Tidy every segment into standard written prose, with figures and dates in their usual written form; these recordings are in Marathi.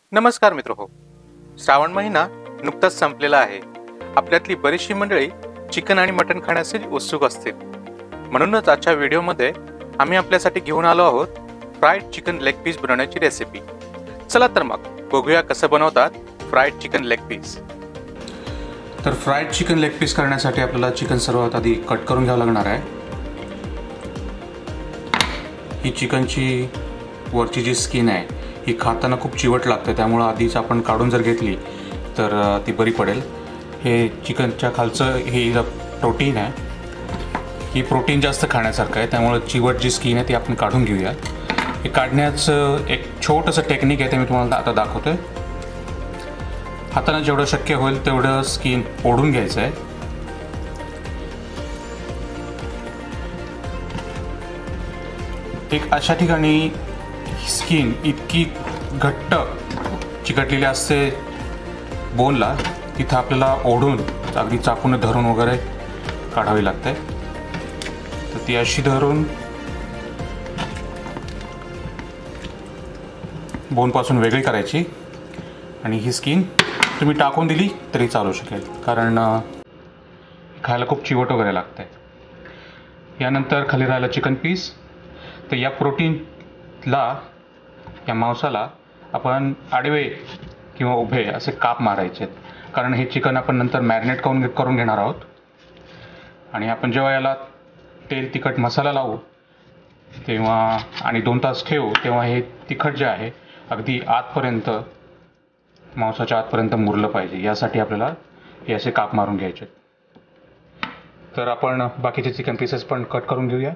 नमस्कार मित्रहो, श्रावण महिना नुकताच संपलेला आहे. आपल्यातली बरीचशी मंडळी चिकन आणि मटण खाण्यासाठी उत्सुक असतील. म्हणूनच आजच्या व्हिडिओमध्ये आम्ही आपल्यासाठी घेऊन आलो आहोत फ्राईड चिकन लेग पीस बनवण्याची रेसिपी. चला तर मग बघूया कसं बनवतात फ्राईड चिकन लेग पीस. तर फ्राईड चिकन लेग पीस करण्यासाठी आपल्याला चिकन सर्वात आधी कट करून घ्यावं लागणार आहे. ही चिकनची वरची जी स्किन आहे ही खाताना खूप चिवट लागते, त्यामुळं आधीच आपण काढून जर घेतली तर ती बरी पडेल. हे चिकनच्या खालचं हे प्रोटीन आहे, ही प्रोटीन जास्त खाण्यासारखं आहे, त्यामुळं चिवट जी स्किन आहे ती आपण काढून घेऊया. हे काढण्याचं एक छोटंसं टेक्निक आहे ते मी तुम्हाला आता दाखवतोय. हातानं जेवढं शक्य होईल तेवढं स्किन ओढून घ्यायचं आहे. एक अशा ठिकाणी स्किन इतकी घट्ट चिकटलेली असते बोनला, तिथं आपल्याला ओढून अगदी चाकून धरून वगैरे काढावी लागते. तर ती अशी धरून बोनपासून वेगळी करायची आणि ही स्किन तुम्ही टाकून दिली तरी चालू शकेल, कारण खायला खूप चिवट वगैरे लागते. यानंतर खाली राहिला चिकन पीस. तर या प्रोटीनला, या मांसाला आपण आडवे किंवा उभे असे काप मारायचे आहेत, कारण हे चिकन आपण नंतर मॅरिनेट करून घेणार आहोत. आणि आपण जेव्हा याला तेल तिखट मसाला लावू तेव्हा आणि 2 तास ठेवू तेव्हा हे तिखट जे आहे अगदी आतपर्यंत, मांसाच्या आतपर्यंत मुरलं पाहिजे. यासाठी आपल्याला हे असे काप मारून घ्यायचे. तर आपण बाकीचे चिकन पीसेस पण कट करून घेऊया.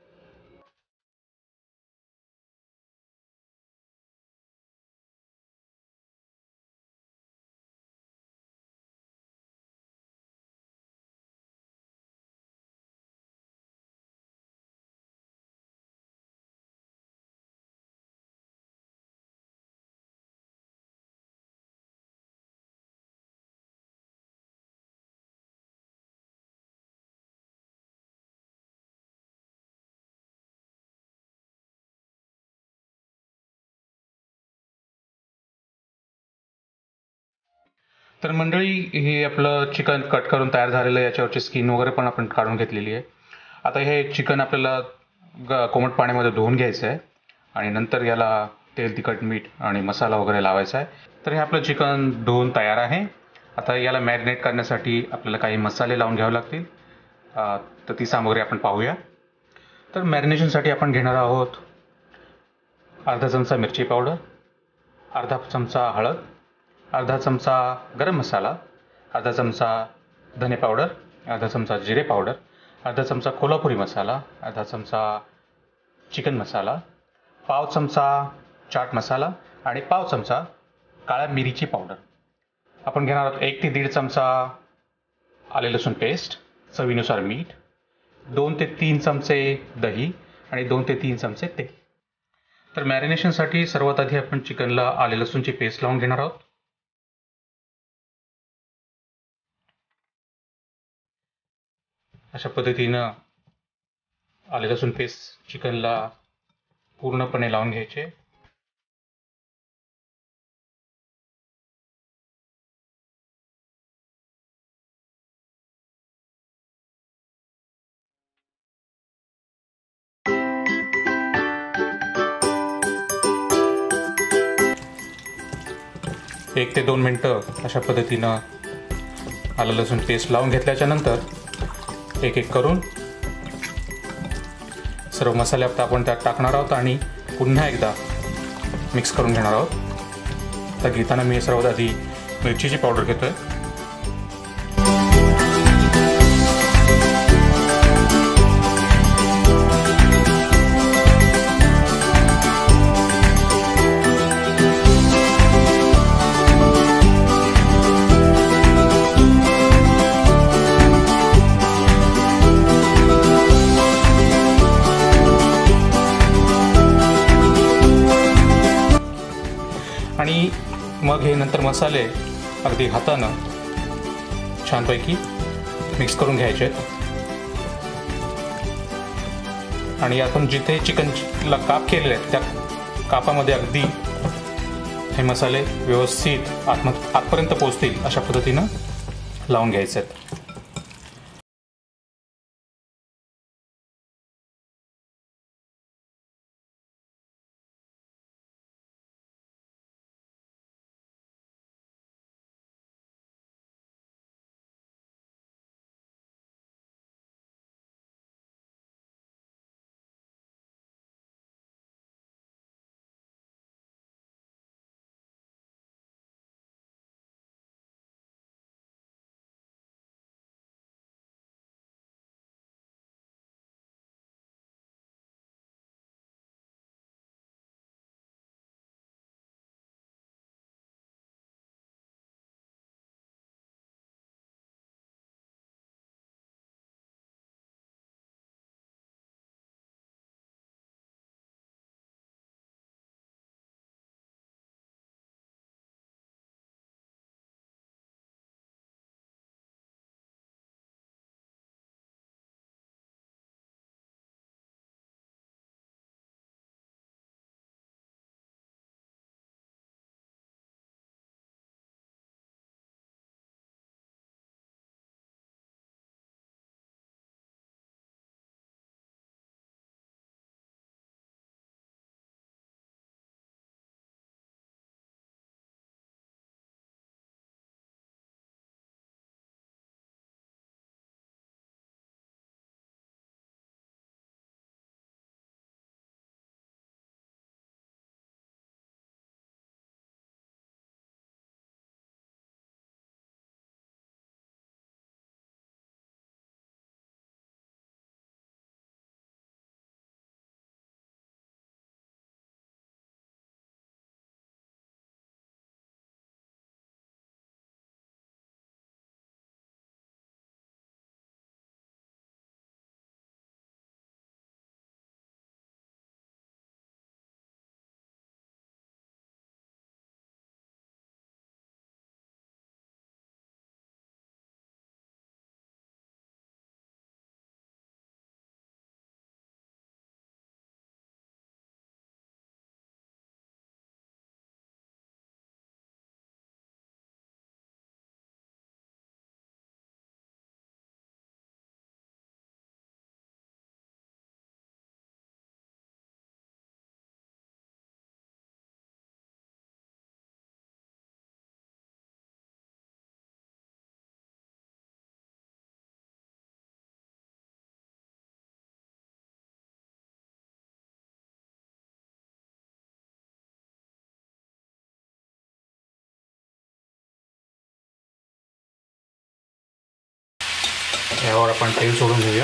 तर मंडळी, हे आपलं चिकन कट करून तयार झालेलं, याच्यावरची स्किन वगैरे पण आपण काढून घेतलेली आहे. आता हे चिकन आपल्याला कोमट पाण्यामध्ये धुवून घ्यायचं आहे आणि नंतर याला तेल तिखट मीठ आणि मसाला वगैरे लावायचा आहे. तर हे आपलं चिकन धुवून तयार आहे. आता याला मॅरिनेट करण्यासाठी आपल्याला काही मसाले लावून घ्यावे लागतील. तर ती सामग्री आपण पाहूया. तर मॅरिनेशनसाठी आपण घेणार आहोत अर्धा चमचा मिरची पावडर, अर्धा चमचा हळद, अर्धा चमचा गरम मसाला, अर्धा चमचा धने पावडर, अर्धा चमचा जिरे पावडर, अर्धा चमचा कोल्हापुरी मसाला, अर्धा चमचा चिकन मसाला, पाव चमचा चाट मसाला आणि पाव चमचा काळ्या मिरीची पावडर. आपण घेणार आहोत 1 ते 1.5 चमचा आले लसूण पेस्ट, चवीनुसार मीठ, 2 ते 3 चमचे दही आणि 2 ते 3 चमचे तेल. तर मॅरिनेशनसाठी सर्वात आधी आपण चिकनला आले लसूणची पेस्ट लावून घेणार आहोत. अशा पद्धतीनं आले लसूण पेस्ट चिकनला पूर्णपणे लावून घ्यायचे. एक ते 2 मिनटं अशा पद्धतीनं आलं लसूण पेस्ट लावून घेतल्याच्या नंतर एक एक करून सर्व मसाले आता आपण त्यात टाकणार आहोत आणि पुन्हा एकदा मिक्स करून घेणार आहोत. तर घेताना मी सर्वात आधी मिरचीची पावडर घेतोय. आणि मग हे नंतर मसाले अगदी हातानं छानपैकी मिक्स करून घ्यायचे. आणि आपण जिथे चिकनला काप केलेले आहेत त्या कापामध्ये अगदी हे मसाले व्यवस्थित आतपर्यंत पोहोचतील अशा पद्धतीनं लावून घ्यायचे आहेत. यावर आपण तेल सोडून घेऊया.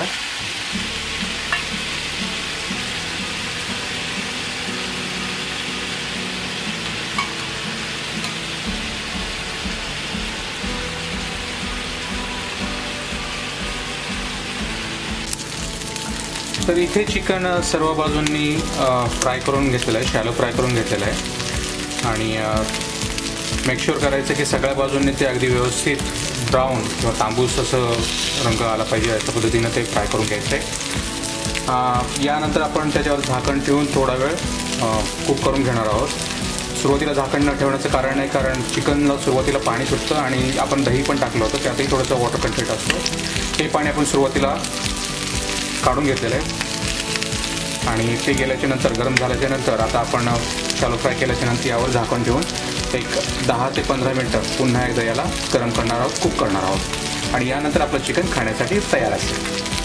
तर इथे चिकन सर्व बाजूंनी फ्राय करून घेतलेलं आहे, शॅलो फ्राय करून घेतलेलं आहे आणि मेक शुअर करायचं की सगळ्या बाजूंनी ते अगदी व्यवस्थित ब्राऊन किंवा तांबूस असं रंग आला पाहिजे अशा पद्धतीनं ते फ्राय करून घ्यायचं आहे. यानंतर आपण त्याच्यावर झाकण ठेवून थोडा वेळ कुक करून घेणार आहोत. सुरुवातीला झाकण न ठेवण्याचं कारण आहे कारण चिकनला सुरुवातीला पाणी सुटतं आणि आपण दही पण टाकलं होतं, त्यातही थोडंसं वॉटर कंटेंट असतं. हे पाणी आपण सुरुवातीला काढून घेतलेलं आहे आणि ते गेल्याच्या नंतर गरम झाल्याच्या नंतर आता आपण शॅलो फ्राय केल्याच्या नंतर यावर झाकण ठेवून एक 10 ते 15 मिनटं पुन्हा एकदा याला गरम करणार आहोत, कुक करणार आहोत आणि यानंतर आपलं चिकन खाण्यासाठी तयार असेल.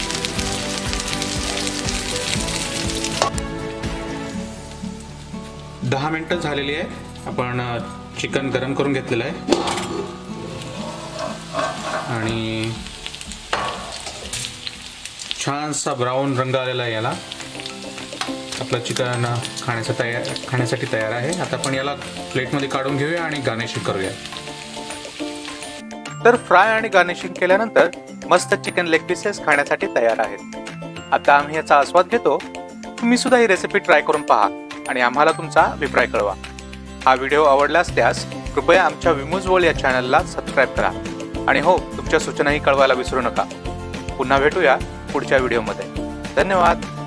दहा मिनटं झालेली आहे. आपण चिकन गरम करून घेतलेलं आहे आणि छानसा ब्राऊन रंग आलेला आहे. याला आपलं चिकन खाण्यासाठी तयार आहे. आता आपण याला प्लेटमध्ये काढून घेऊया आणि गार्निशिंग करूया. तर फ्राय आणि गार्निशिंग केल्यानंतर मस्त चिकन लेग पीसेस खाण्यासाठी तयार आहेत. आता आम्ही याचा आस्वाद घेतो. तुम्ही सुद्धा ही रेसिपी ट्राय करून पहा आणि आम्हाला तुमचा अभिप्राय कळवा. हा व्हिडिओ आवडला असल्यास कृपया आमच्या विमूज वर्ल्ड या चॅनलला सबस्क्राईब करा आणि हो, तुमच्या सूचनाही कळवायला विसरू नका. पुन्हा भेटूया पुढच्या व्हिडिओमध्ये. धन्यवाद.